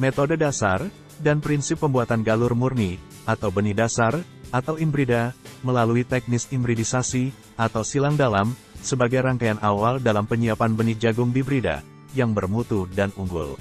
Metode dasar, dan prinsip pembuatan galur murni, atau benih dasar, atau inbrida, melalui teknis inbridisasi, atau silang dalam, sebagai rangkaian awal dalam penyiapan benih jagung bibrida, yang bermutu dan unggul.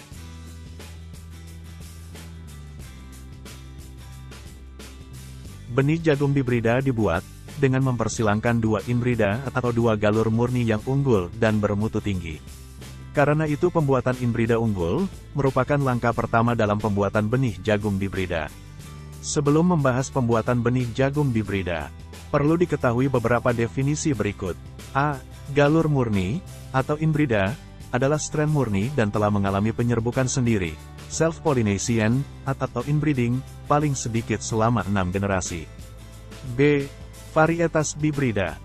Benih jagung bibrida dibuat dengan mempersilangkan 2 inbrida atau 2 galur murni yang unggul dan bermutu tinggi. Karena itu pembuatan inbrida unggul merupakan langkah pertama dalam pembuatan benih jagung bibrida. Sebelum membahas pembuatan benih jagung bibrida, perlu diketahui beberapa definisi berikut. A. Galur murni atau inbrida adalah strain murni dan telah mengalami penyerbukan sendiri, self-pollination, atau inbreeding, paling sedikit selama 6 generasi. B. Varietas bibrida.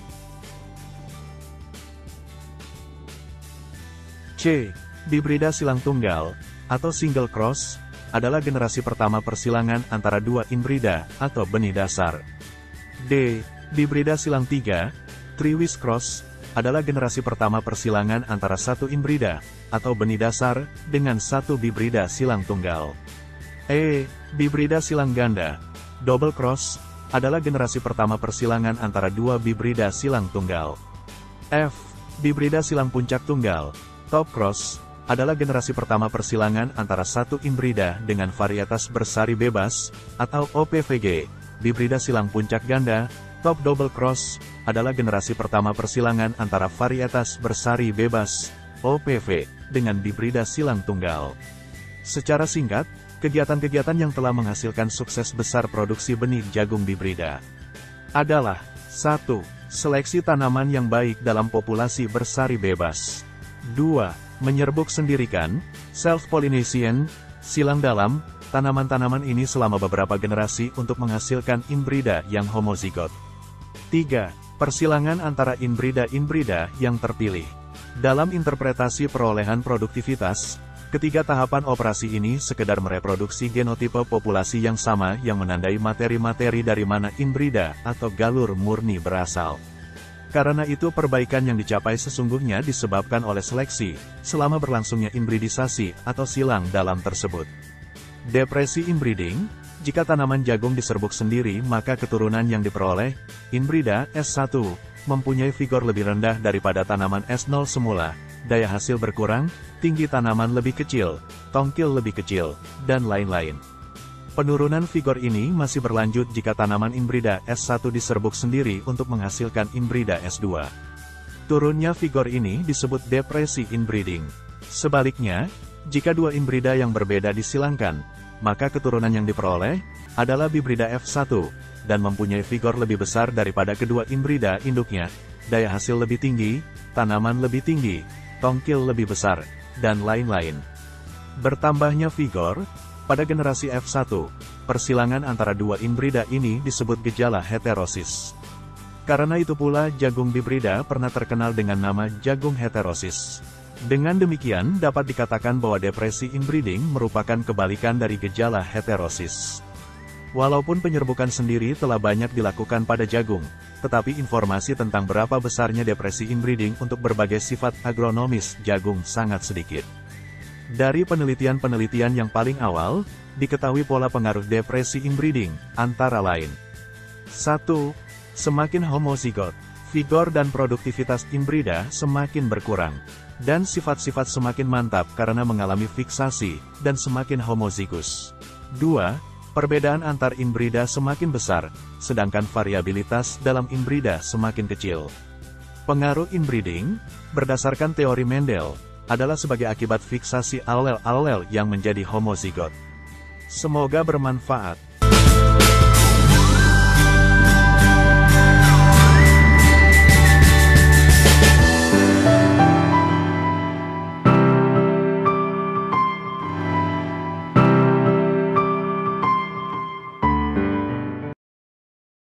C. Bibrida silang tunggal, atau single cross, adalah generasi pertama persilangan antara 2 inbrida, atau benih dasar. D. Bibrida silang 3, Triwis cross, adalah generasi pertama persilangan antara 1 inbrida, atau benih dasar, dengan 1 bibrida silang tunggal. E. Bibrida silang ganda, double cross, adalah generasi pertama persilangan antara 2 bibrida silang tunggal. F. Bibrida silang puncak tunggal, top cross, adalah generasi pertama persilangan antara 1 inbrida dengan varietas bersari bebas, atau OPVG. Bibrida silang puncak ganda, top double cross, adalah generasi pertama persilangan antara varietas bersari bebas, OPV, dengan bibrida silang tunggal. Secara singkat, kegiatan-kegiatan yang telah menghasilkan sukses besar produksi benih jagung bibrida adalah 1. Seleksi tanaman yang baik dalam populasi bersari bebas. 2. Menyerbuk sendirikan, self-pollination, silang dalam, tanaman-tanaman ini selama beberapa generasi untuk menghasilkan inbrida yang homozigot. 3. Persilangan antara inbrida-inbrida yang terpilih. Dalam interpretasi perolehan produktivitas, ketiga tahapan operasi ini sekedar mereproduksi genotipe populasi yang sama yang menandai materi-materi dari mana inbrida atau galur murni berasal. Karena itu perbaikan yang dicapai sesungguhnya disebabkan oleh seleksi, selama berlangsungnya inbridisasi atau silang dalam tersebut. Depresi inbreeding, jika tanaman jagung diserbuk sendiri maka keturunan yang diperoleh, inbrida S1, mempunyai vigor lebih rendah daripada tanaman S0 semula, daya hasil berkurang, tinggi tanaman lebih kecil, tongkil lebih kecil, dan lain-lain. Penurunan vigor ini masih berlanjut jika tanaman inbrida S1 diserbuk sendiri untuk menghasilkan inbrida S2. Turunnya vigor ini disebut depresi inbreeding. Sebaliknya, jika 2 inbrida yang berbeda disilangkan, maka keturunan yang diperoleh adalah bibrida F1, dan mempunyai vigor lebih besar daripada kedua inbrida induknya, daya hasil lebih tinggi, tanaman lebih tinggi, tongkil lebih besar, dan lain-lain. Bertambahnya vigor pada generasi F1, persilangan antara 2 inbrida ini disebut gejala heterosis. Karena itu pula jagung bibrida pernah terkenal dengan nama jagung heterosis. Dengan demikian dapat dikatakan bahwa depresi inbreeding merupakan kebalikan dari gejala heterosis. Walaupun penyerbukan sendiri telah banyak dilakukan pada jagung, tetapi informasi tentang berapa besarnya depresi inbreeding untuk berbagai sifat agronomis jagung sangat sedikit. Dari penelitian-penelitian yang paling awal, diketahui pola pengaruh depresi inbreeding, antara lain. 1. Semakin homozigot, vigor dan produktivitas inbrida semakin berkurang. Dan sifat-sifat semakin mantap karena mengalami fiksasi, dan semakin homozigus. 2. Perbedaan antar inbrida semakin besar, sedangkan variabilitas dalam inbrida semakin kecil. Pengaruh inbreeding, berdasarkan teori Mendel, adalah sebagai akibat fiksasi allel-allel yang menjadi homozigot. Semoga bermanfaat.